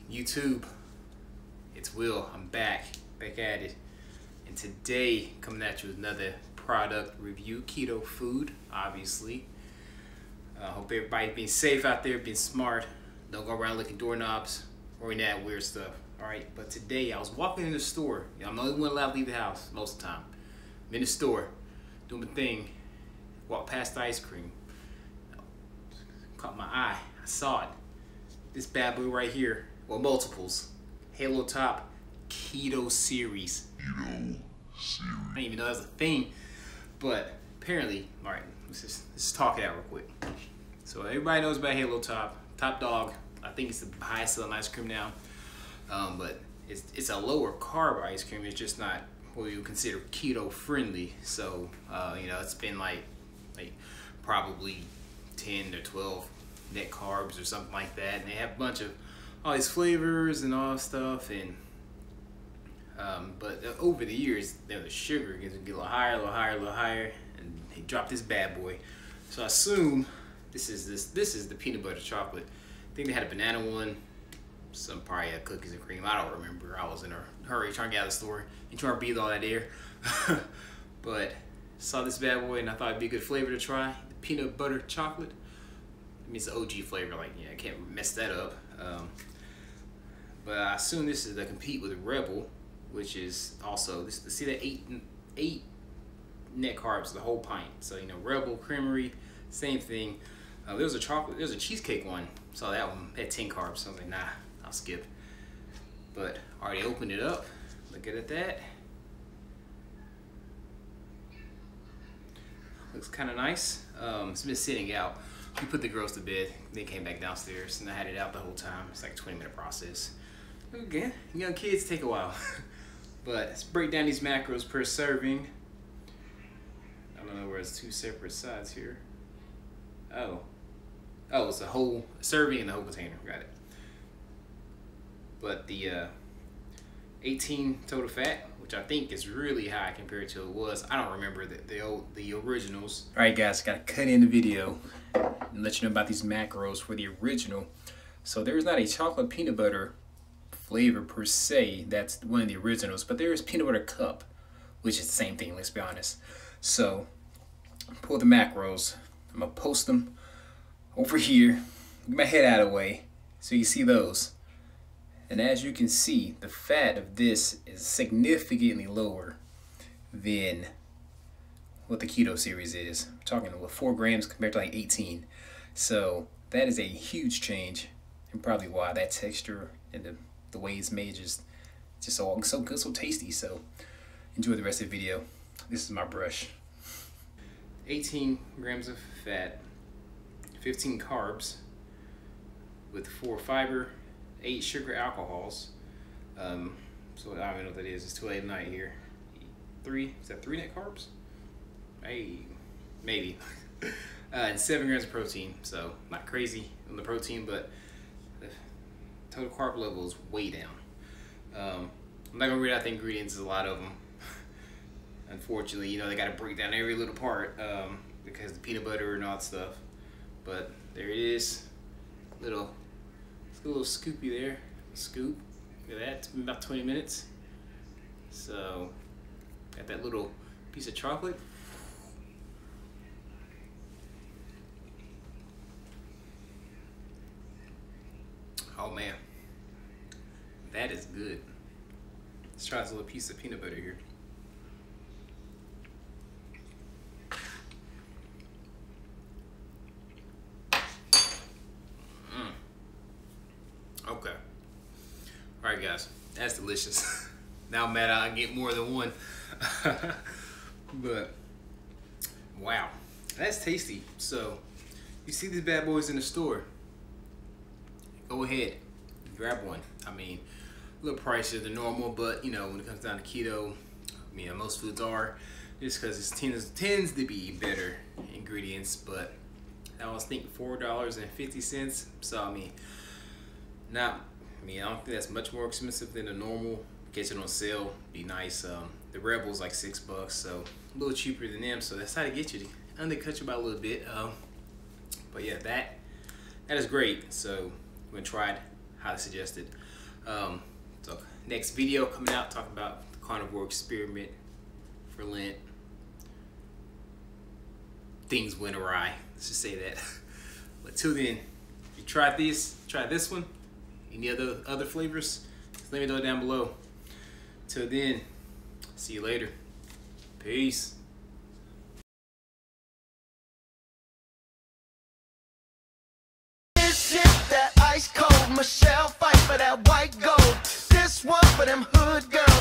YouTube, it's Will. I'm back at it, and today coming at you with another product review. Keto food, obviously. Hope everybody's being safe out there, being smart. Don't go around licking doorknobs or any of that weird stuff. All right, but today I was walking in the store. I'm the only one allowed to leave the house most of the time. I'm in the store doing my thing. Walked past the ice cream. Caught my eye. I saw it. This bad boy right here. Well, multiples. Halo Top Keto Series. I didn't even know that was a thing. But apparently, all right, let's just talk it out real quick. So everybody knows about Halo Top. Top dog. I think it's the highest selling ice cream now. But it's a lower carb ice cream. It's just not what you would consider keto friendly. So you know, it's been like probably 10 or 12 net carbs or something like that, and they have a bunch of all these flavors and all stuff. And but over the years, the sugar gets a little higher, and they dropped this bad boy. So I assume this is the peanut butter chocolate. I think they had a banana one, some probably cookies and cream. I don't remember. I was in a hurry trying to get out of the store and trying to breathe all that air. But saw this bad boy and I thought it'd be a good flavor to try. The peanut butter chocolate. I mean, it's the OG flavor. Like, yeah, I can't mess that up. But I assume this is to compete with Rebel, which is also this. See that eight net carbs, the whole pint. So you know, Rebel Creamery, same thing. There was a cheesecake one. Saw that one had 10 carbs. So I was like, nah, I'll skip. But already opened it up. Looking at that. Looks kind of nice. It's been sitting out. We put the girls to bed. They came back downstairs, and I had it out the whole time. It's like a 20-minute process. Again, young kids take a while. But let's break down these macros per serving. I don't know where it's two separate sides here. Oh, it's a whole serving and the whole container. Got it. But the 18 total fat, which I think is really high compared to it was. I don't remember the originals. All right, guys, gotta cut in the video and let you know about these macros for the original. So there's not a chocolate peanut butter flavor per se. That's one of the originals, but there is peanut butter cup, which is the same thing. Let's be honest. So pull the macros. I'm gonna post them over here. Get my head out of the way so you see those. And as you can see, the fat of this is significantly lower than what the Keto series is. I'm talking about 4 grams compared to like 18. So that is a huge change, and probably why that texture and the way it's made just so good, so tasty. So enjoy the rest of the video. This is my brush. 18 grams of fat, 15 carbs, with 4 fiber, 8 sugar alcohols. So I don't even know what that is. It's too late at night here. 3, is that 3 net carbs? Hey, maybe. And 7 grams of protein. So not crazy on the protein, but the total carb level is way down. I'm not gonna read out the ingredients. There's a lot of them. Unfortunately, you know, they gotta break down every little part because the peanut butter and all that stuff. But there it is. It's a little scoopy there. Scoop. Look at that. It's been about 20 minutes. So, got that little piece of chocolate. Oh man, that is good. Let's try this little piece of peanut butter here. Okay. All right, guys, that's delicious. Now I'm mad I get more than one. But wow, that's tasty. So you see these bad boys in the store, go ahead, grab one. I mean, a little pricier than normal, but you know, when it comes down to keto, I mean, most foods are, just because it tends to be better ingredients. But I was thinking $4.50. So I mean, I don't think that's much more expensive than a normal. Get it on sale, be nice. The Rebel's like $6, so a little cheaper than them. So that's how to get you to undercut you by a little bit. But yeah, that is great. So I'm gonna try it. highly suggested. So next video coming out talking about the carnivore experiment for Lent. Things went awry. Let's just say that. But till then, if you tried this one, any other flavors, just let me know down below. Till then, see you later. Peace. That ice cold Michelle fight for that white gold. This one for them hood girls.